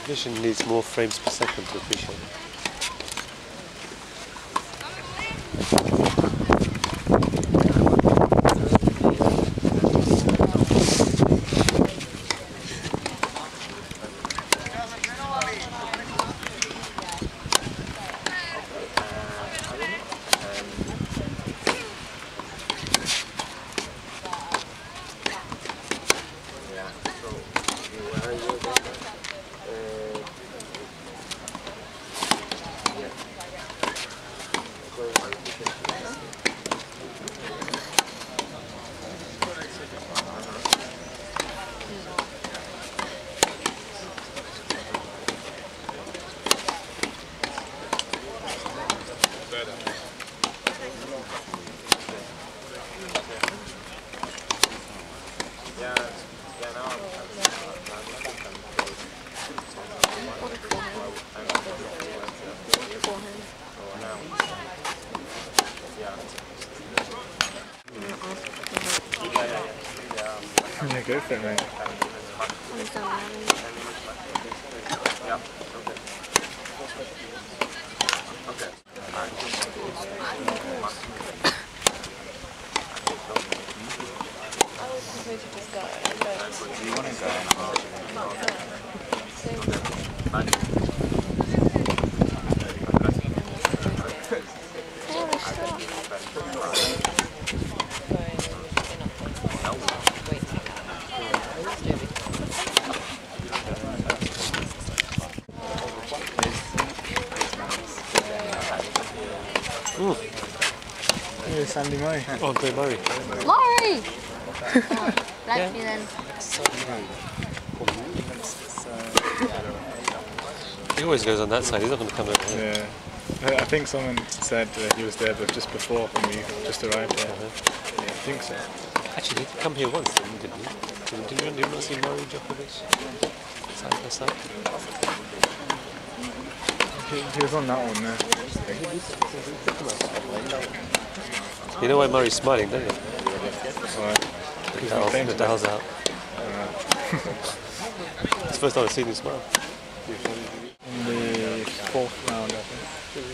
vision needs more frames per second to appreciate it. Yeah, go for it, mate. You want to go? Here's Sandy Murray. Andre Murray. Murray! Like me then. He always goes on that side, he's not going to come over here. Yeah. I think someone said he was there, but just before when we just arrived there. Yeah, I think so. Actually, he did come here once, didn't he? Did you not see Murray Djokovic? Side by side? He was on that one there. You know why Murray's smiling, don't you? Right. The dial's out. It's the first time I've seen him smile. In the fourth round, I think.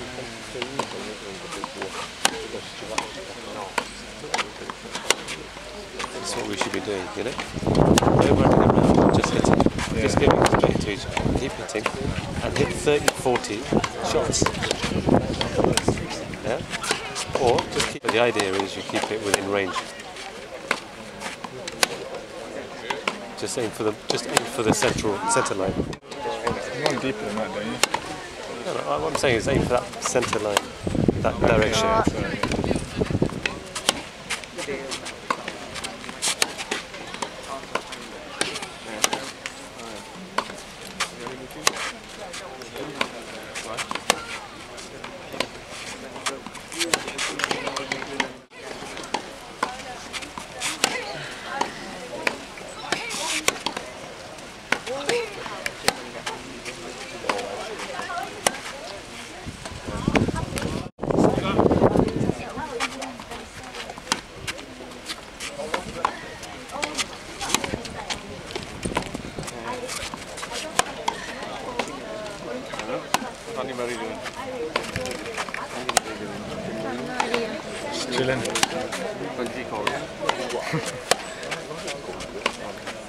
That's what we should be doing, you know? No running around, just hitting. Yeah. Just giving it straight to each other. Keep hitting and hit 30, 40 shots. Yeah? Or just keep, the idea is you keep it within range. Just aim for the centre line. You want deeper than that, don't you? No, what I'm saying is aim for that centre line, that direction. Chilling.